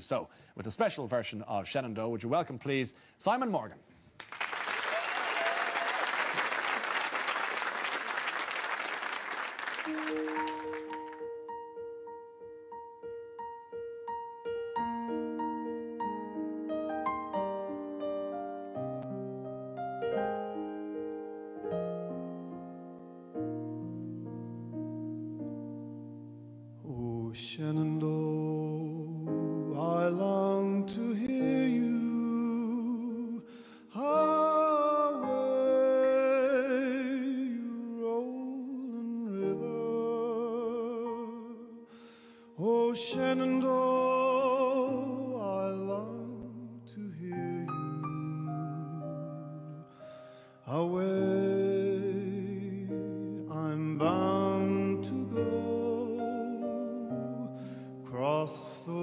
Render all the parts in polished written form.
do so with a special version of Shenandoah. Would you welcome, please, Simon Morgan. Oh, Shenandoah, I long to hear you. Away, you rolling river. Oh, Shenandoah, I long to hear you. Away, I'm bound to go. Across the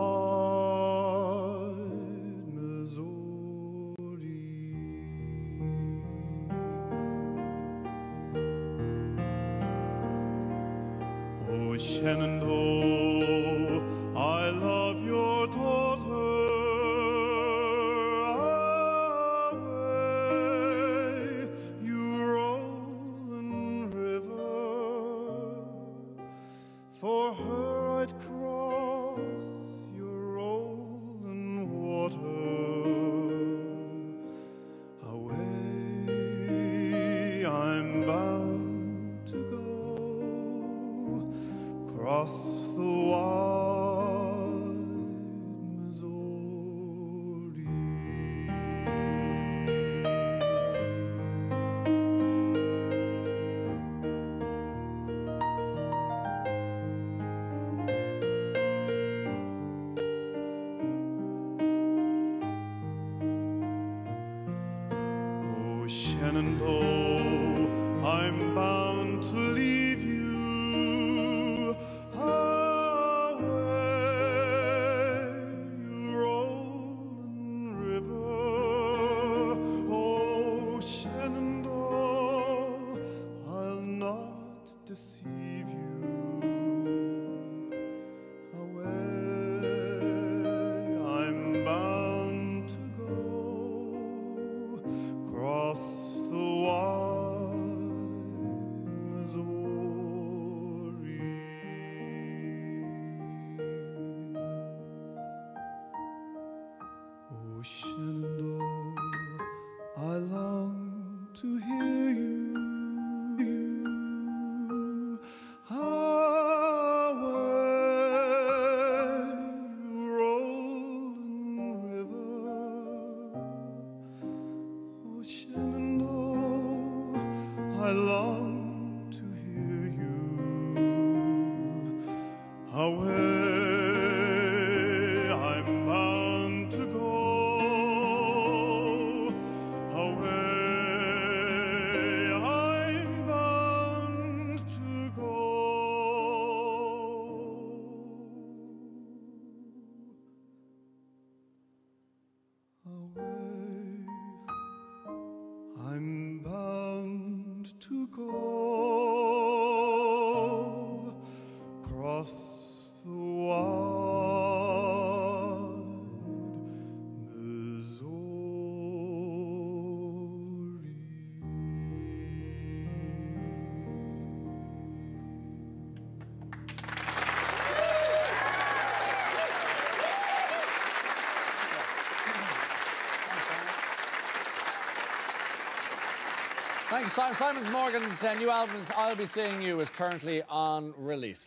wide Missouri. Oh, Shenandoah, I love your daughter. Away, you rolling river. For her I'd cross your rolling water. Away, I'm bound to go. Cross the wide Missouri. Oh, Shenandoah, I'm bound to leave you. Away, you rolling river. Oh, Shenandoah, I'll not deceive you. Away, I'm bound to go. Cross the wide Missouri. Oh, Shenandoah, I long to hear you. Away, you rolling river. Oh, Shenandoah, I long to hear you. Away, I'm bound to go. Away, I'm bound to go. Away, I'm bound to go. Cross the wide Missouri. Thanks, Simon. Simon Morgan's new album, I'll Be Seeing You, is currently on release.